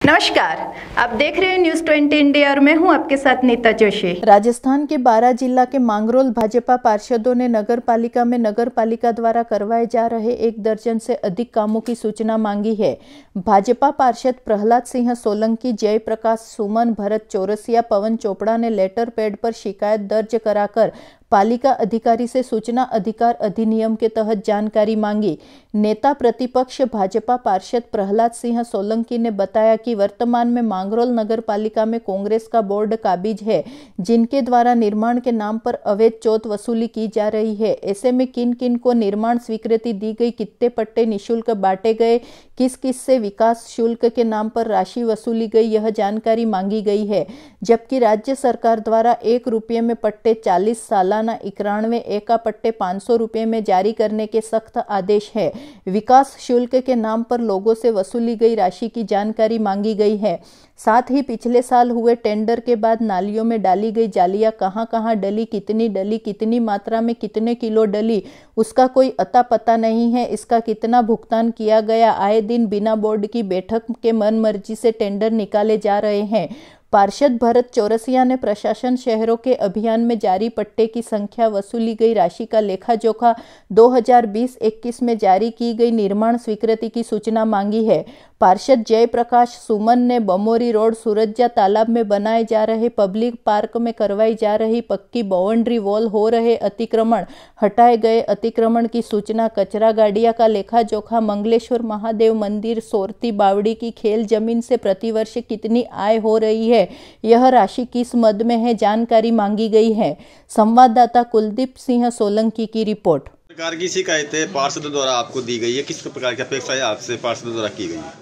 नमस्कार, आप देख रहे हैं न्यूज़ 20 इंडिया और मैं हूं आपके साथ नीता जोशी। राजस्थान के बारां जिला के मांगरोल भाजपा पार्षदों ने नगर पालिका में नगर पालिका द्वारा करवाए जा रहे 1 दर्जन से अधिक कामों की सूचना मांगी है। भाजपा पार्षद प्रहलाद सिंह सोलंकी, जयप्रकाश सुमन, भरत चौरसिया, पवन चोपड़ा ने लेटर पैड पर शिकायत दर्ज कराकर पालिका अधिकारी से सूचना अधिकार अधिनियम के तहत जानकारी मांगी। नेता प्रतिपक्ष भाजपा पार्षद प्रहलाद सिंह सोलंकी ने बताया कि वर्तमान में मांगरोल नगर पालिका में कांग्रेस का बोर्ड काबिज है, जिनके द्वारा निर्माण के नाम पर अवैध चौथ वसूली की जा रही है। ऐसे में किन किन को निर्माण स्वीकृति दी गई, कितने पट्टे निःशुल्क बांटे गए, किस किस से विकास शुल्क के नाम पर राशि वसूली गई, यह जानकारी मांगी गई है। जबकि राज्य सरकार द्वारा 1 रुपये में पट्टे 40 सालाना 91 एका पट्टे 500 रुपये में जारी करने के सख्त आदेश है। विकास शुल्क के नाम पर लोगों से वसूली गई राशि की जानकारी मांगी गई है। साथ ही पिछले साल हुए टेंडर के बाद नालियों में डाली गई जालियां कहां डली, कितनी मात्रा में कितने किलो डली, उसका कोई अता पता नहीं है। इसका कितना भुगतान किया गया। आए दिन बिना बोर्ड की बैठक के मनमर्जी से टेंडर निकाले जा रहे हैं। पार्षद भरत चौरसिया ने प्रशासन शहरों के अभियान में जारी पट्टे की संख्या, वसूली गई राशि का लेखा जोखा, 2020-21 में जारी की गई निर्माण स्वीकृति की सूचना मांगी है। पार्षद जयप्रकाश सुमन ने बमोरी रोड सूरज्जा तालाब में बनाए जा रहे पब्लिक पार्क में करवाई जा रही पक्की बाउंड्री वॉल, हो रहे अतिक्रमण, हटाए गए अतिक्रमण की सूचना, कचरा गाड़ियां का लेखा जोखा, मंगलेश्वर महादेव मंदिर सोरती बावड़ी की खेल जमीन से प्रतिवर्ष कितनी आय हो रही है, यह राशि किस मद में है, जानकारी मांगी गई है। संवाददाता कुलदीप सिंह सोलंकी की रिपोर्ट। प्रकार की शिकायतें पार्षदों द्वारा आपको दी गई है, किस प्रकार की अपेक्षाएं आपसे पार्षदों द्वारा की गई है?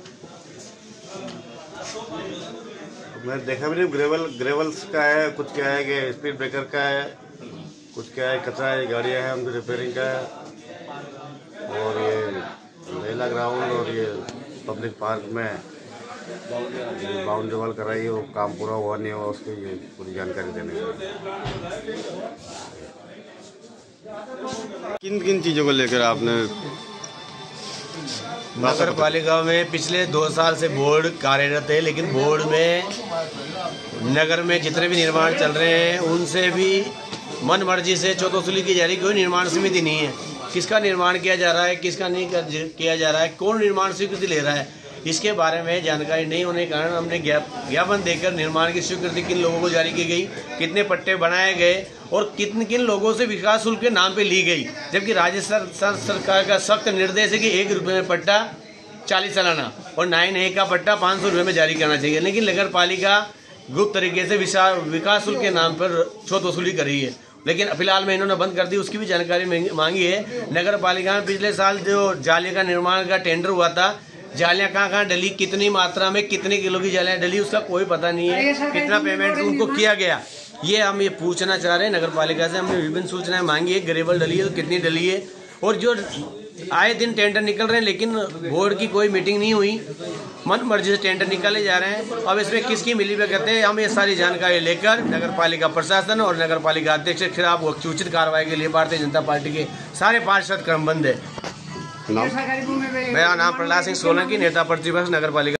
मैंने देखा भी नहीं, ग्रेवल्स का है, कुछ क्या है कि स्पीड ब्रेकर का है, कुछ क्या है कचरा है, गाड़ियाँ हैं उनकी रिपेयरिंग का है, और ये मेला ग्राउंड और ये पब्लिक पार्क में बाउंड्री वॉल कराई है, वो काम पूरा हुआ नहीं हुआ, उसकी ये पूरी जानकारी देने का। किन किन चीज़ों को लेकर आपने नगर पालिका में पिछले 2 साल से बोर्ड कार्यरत है, लेकिन बोर्ड में नगर में जितने भी निर्माण चल रहे हैं उनसे भी मन मर्जी से चौथ वसूली की जा रही। कोई निर्माण समिति नहीं है, किसका निर्माण किया जा रहा है, किसका नहीं किया जा रहा है, कौन निर्माण स्वीकृति ले रहा है, इसके बारे में जानकारी नहीं होने के कारण हमने ज्ञापन देकर निर्माण की स्वीकृति किन लोगों को जारी की गई, कितने पट्टे बनाए गए और किन लोगों से विकास शुल्क के नाम पे ली गई। जबकि राज्य सरकार का सख्त निर्देश है कि 1 रुपये में पट्टा 40 सालाना और 9A का पट्टा 500 रुपये में जारी करना चाहिए, लेकिन नगर पालिका गुप्त तरीके से विकास शुल्क के नाम पर चौथ वसूली कर रही है। लेकिन फिलहाल में इन्होंने बंद कर दी, उसकी भी जानकारी मांगी है। नगर पालिका में पिछले साल जो जालिया का निर्माण का टेंडर हुआ था, जालियां कहाँ डली, कितनी मात्रा में कितने किलो की जालियां डली, उसका कोई पता नहीं है, कितना पेमेंट उनको किया गया, ये हम ये पूछना चाह रहे हैं। नगर पालिका से हमने विभिन्न सूचनाएं मांगी है, ग्रेवल डली है तो कितनी डली है, और जो आए दिन टेंडर निकल रहे हैं लेकिन बोर्ड की कोई मीटिंग नहीं हुई, मन मर्जी से टेंडर निकाले जा रहे हैं। अब इसमें किसकी मिली भगत है, हम ये सारी जानकारी लेकर नगर पालिका प्रशासन और नगर पालिका अध्यक्ष के खिलाफ उचित कार्रवाई के लिए भारतीय जनता पार्टी के सारे पार्षद क्रमबद्ध है। मेरा नाम प्रहलाद सिंह सोलंकी, नेता प्रतिपक्ष नगर पालिका।